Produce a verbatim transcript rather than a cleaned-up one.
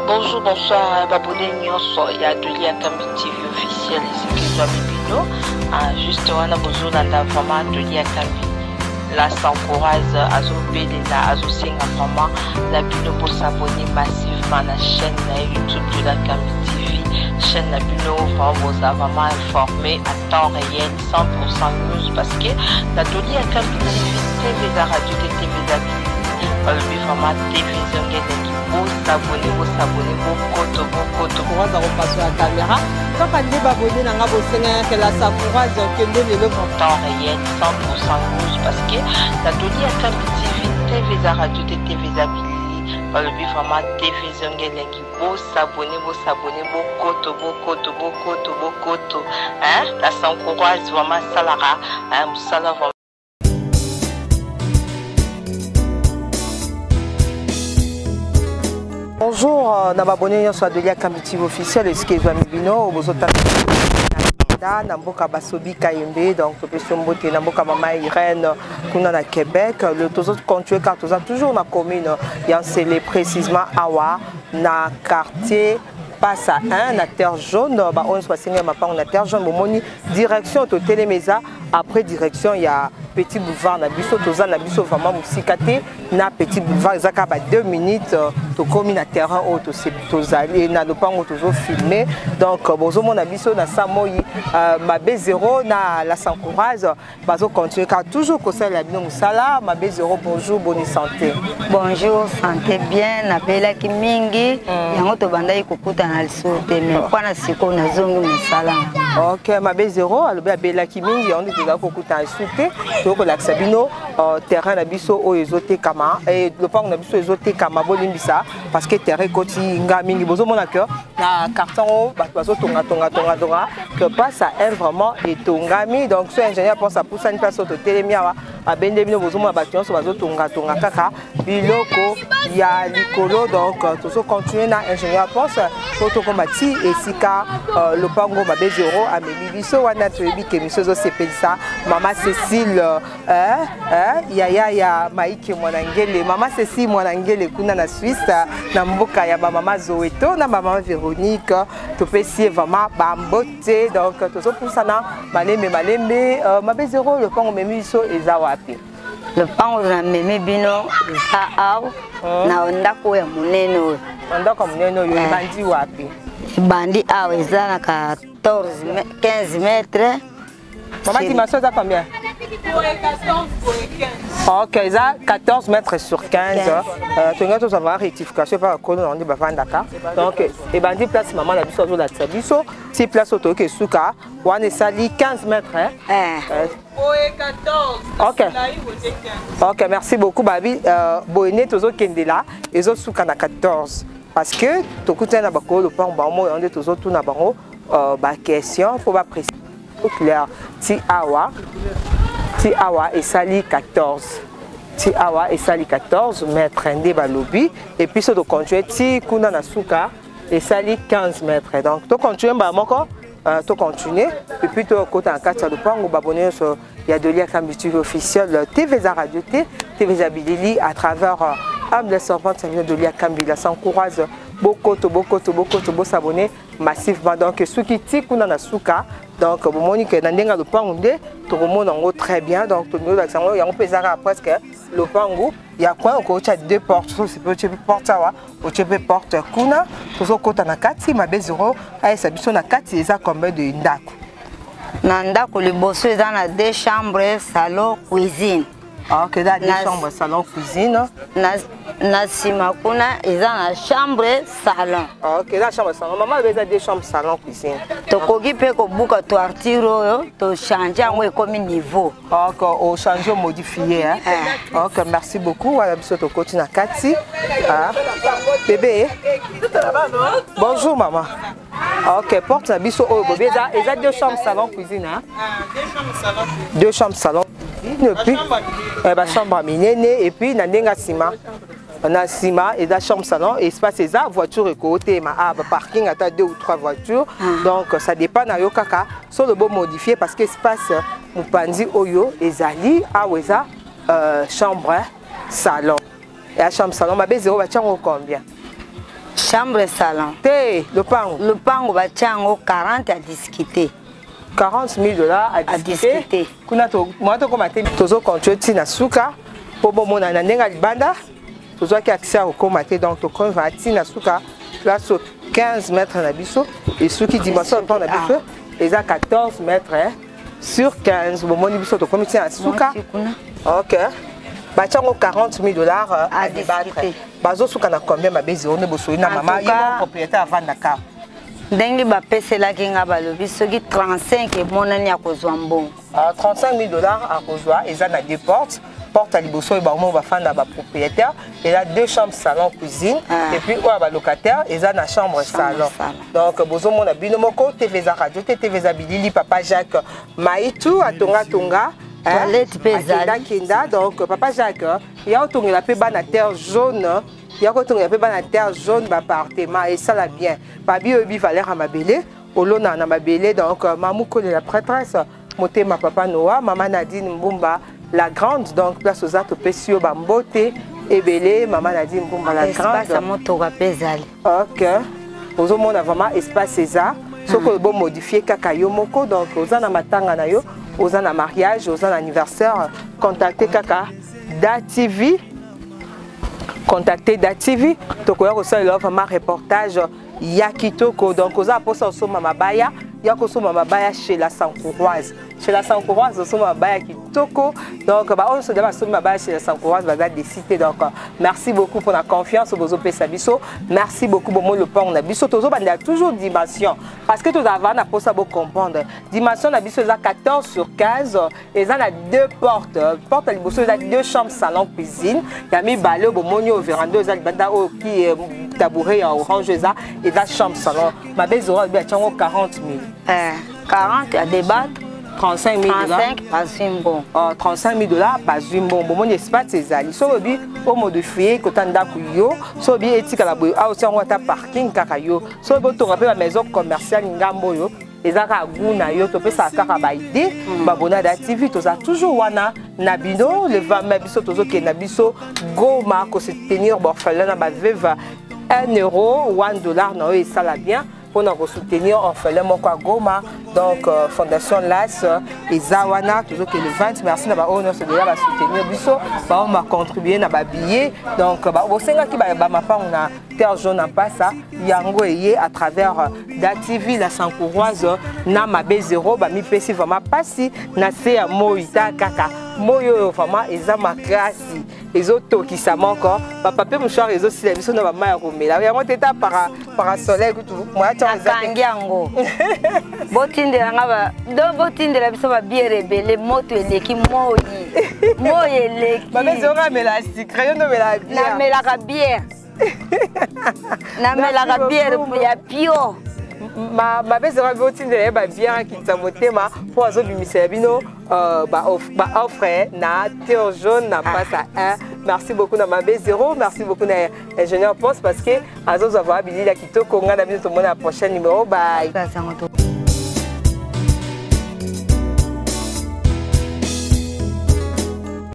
Bonjour, bonsoir, Babouné Nyonso, il y a Doli Akambi T V officiel, et c'est que Bibino. Juste on a besoin d'un vraiment Doli Akambi. Là, ça encourage à Zobé, à Zosinga vraiment, la Bino pour s'abonner massivement à la chaîne YouTube de l'Akambi T V. Chaîne la Bino, vraiment, vous a vraiment informé à temps réel, cent pour cent news, parce que la Doli Akambi T V, la radio de T V d'Abili, le vraiment télévision qui vous s'abonner, vous s'abonner, vous coto, vous coto. On va repasser la caméra. Quand on dit abonné, on va bosser que la Sakura, que le le temps réel, cent pour cent news, parce que la Doli Akambi T V, T V la radio de T V d'Abili, le vraiment télévision qui vous s'abonner, vous s'abonner, vous coto, vous coto, vous coto, vous coto. Hein? La Sakura, vraiment salara, hein, salara. Bonjour, on a abonné sur Doli Akambi T V officiel, et ce qui est Bibino, vous êtes Namboka Basobi Kayembe, donc Pesombote, Namboka Mama Irène, Kuna na Québec. Le tous autres continuent car tous toujours dans la commune, il y a scellé précisément Awa, na quartier. Passe à un, na terre jaune, bah on soit signé ma part na terre jaune, moni direction au Téléméza, après direction il y a petit boulevard na biso, toza na biso vraiment musikate, na petit boulevard zaka ba deux minutes, to komi na terrain au to se tozali na lopango tozo filmer, donc bozo mon na biso na samoyi ma B zéro na la s'encourage, bazo continuer car toujours que ça la bino musala, ma B zéro bonjour, bonne santé. Bonjour, santé bien, na bela ki mingi, yango to bandai kukuta na lisute mais kwa na siko na zongi musala. OK, ma B zéro alobi abela ki mingi on dit que kukuta na lisute, to ko la sabino terrain na biso o ezote kama et le pango na biso ezote kama bolimbisa parce que terrain koti nga mingi bozo mona que na carton ba bazo tonga tonga tonga tonga que passe à un vraiment et tongami donc ce ingénieur pense à pousser une place au télémiawa a bende bino bozo mona ba tionso bazo tonga tonga kaka biloko ya likolo donc toujours continuer na ingénieur pense photo combatti et sika le pango ma B zéro a meli biso wana toyebi ke miso zo sepelisa mama Cécile hein hein ya ya ya maiki mwanangele mama Cécile mwanangele kuna na Suisse na mboka ya ba mama Zoeto na ba mama Véronique to pesi vraiment ba mbote donc tozo pusana malembe malembe ma B zéro le pango memi biso eza wapi le pango na memi bino za aw na ndako ya munene oyo ndako munene oyo ebandi wapi bandi aw eza na quatorze quinze mètres. Maman dimension ça combien? Ok, ça quatorze mètres sur quinze. Euh, tu as tout avoir rectification par contre on dit bah Dakar. Donc et ben dit place maman la biso zo la biso, si place auto que suka, on est sali quinze mètres hein. Euh. quatorze. OK. OK, merci beaucoup babi euh boné tozo kende là, et zo suka na quatorze parce que to kuta na bako le pan ba mo on dit tozo tout na bango euh ba question faut pas préciser clair ti awa ti awa et sali quatorze ti awa et sali quatorze mètres ndé balobi et puis ce de continuer ti kuna na suka et sali quinze mètres donc to continuer ba moko euh, to continuer et puis to côté en quatre de pango babonner sur il y a Doli Akambi T V officiel T V za radio T T V Abili à travers âme de servante ça vient de Doli Akambi là s'encourage beaucoup to beaucoup to beaucoup to beau s'abonner massivement donc ceux qui ti kuna na suka donc bon moni que nandenga le pango ndé to remona ngo très bien donc to nous l'accent il y a on peut ça presque le pango il y a quoi encore tu as deux portes c'est peut tu peux porte ça ou tu peux porte kuna to so kota na kati ma B zéro ay sa biso na kati eza combien de ndako na ndako liboso eza na deux chambres salon cuisine. Ah, ok, là, deux chambres, salon, cuisine. Na, na sima kuna, ils ont la chambre, salon. Ah, ok, là, chambre, salon. Maman, elle a deux chambres, salon, cuisine. Tu peux bouger ton artiro, tu changes comme niveau. Ah, ok, au changer, modifier. Hein? Ah. Ok, merci beaucoup. Voilà, bisous, tu continues à Cathy. Ah. Bébé. Bonjour, maman. Ok, porte la bisous. Oh, bébé, ils ont deux chambres, salon, cuisine. Hein? Deux chambres, salon. Deux chambres, salon. Et puis, la chambre à minéné et puis na ndenga sima. Na sima et la chambre salon espace et ça voiture et côté ma ah, parking à deux ou trois voitures. Donc ça dépend na yo kaka sur le bon modifié parce que espace mupanzi oyo ezali aweza euh, chambre salon. Et la chambre salon ma B zéro va tirer combien? chambre et salon. Te, le pango. Le pango va tiango quarante à discuter. quarante mille dollars à discuter. Kuna to moi to komate tozo continuer na suka po bomo na nenga libanda. Tozo ki accès au komate donc to kon va tina suka place quinze mètres na biso et suki dimension pa na biso les a quatorze mètres hein, sur quinze bomo ni biso to komite na suka. OK. Ba tiango quarante mille dollars à débattre. Bazo suka na combien ma bezi on est bosso na maman il est propriétaire avant Dakar. Dengi ba pese la kinga balobi soki trente-cinq et monani ya kozwa mbongo. trente-cinq mille dollars à kozwa et ça na deux portes. Porte à liboso et ba on va faire na ba propriétaire et là deux chambres salon cuisine ah. Et puis ouais ba locataire et ça na chambre, chambre salon. salon. Donc bozo mon bino moko T V za radio T V za bilili papa Jacques Maitu atonga tonga toilette pezali kinda donc papa Jacques il y a autonga la pe ba na terre jaune. Il y a quand on a fait la terre jaune appartement et ça l'a bien. Babi obi valeur à ma belle, olona na ma belle donc mamouko de la prêtresse, moté ma papa Noah, maman Nadine Mbumba la grande donc place aux autres pesio bambote et belé maman Nadine Mbumba la grande. Espace à moto rapezali. OK. Aux hommes on a vraiment espace César. Ce que bon modifier kakayo moko donc aux ana matanga na yo, aux ana mariage, aux ana anniversaire, contacter kaka Da T V. Contactez Da T V, tokoya kosala vraiment reportage yakitoko donc oza posa osoma mabaya yako soma mabaya chez la Sankouroise chez la Sankouroise osoma mabaya kitoko donc ba on se deba soma mabaya chez la Sankouroise baza décider donc merci beaucoup pour la confiance bozo pesa biso merci beaucoup bomo le pont na biso tozo banda toujours dimension parce que tout avant na posa bo comprendre dimension na biso za quatorze sur quinze et ça a deux portes porte à liboso za deux chambres salon cuisine ya mi balé bomoni au véranda za banda o qui tabouret en orange za et la chambre salon ma belle aura bien quarante mille euh, quarante à débattre trente-cinq mille dollars pas bon oh, trente-cinq mille dollars pas bon bon mon espace c'est ali so bi au modifier kotanda kuyo so bi etika la boy a aussi on ta parking kaka yo so bo to rappelle la maison commerciale ngambo yo ezaka guna yo to pesa kaka ba idée ba bona d'activité to toujours wana na bino le vingt mai biso tozo ke na biso goma ko se tenir orphelin na ba veuve un euro un dollar non et ça la bien pour nous soutenir orphelin moko goma donc euh, fondation Las et Zawana toujours que le vingt merci na ba on se déjà va soutenir biso ba on m'a contribué na ba billet donc ba o senga ki ba ma pa on a terre jaune en passa yango eye à travers Da T V la Sankouroise na ma B zéro ba mi pesi vraiment passi na se ya moita kaka moyo vraiment ezama grâce les autres qui ça manque papa peut me choisir les autres si la mission na ba ma romé là vraiment teta para para soleil que tout moi tu kangiango botinde nga ba do botinde la biso ba bien rebelle moto eleki moyi moyi eleki ba mais on mais la secret no mais la bière na mais la bière na mais la bière ya pio ma ma belle sera botinde ba bien qui t'amotema pour azo bimisa bino euh ba offre ba offre na terre jaune na passe à un merci beaucoup na ma B zéro merci beaucoup na ingénieur poste parce que azo avoir habilité la kitoko nga na bino to mona prochain numéro bye.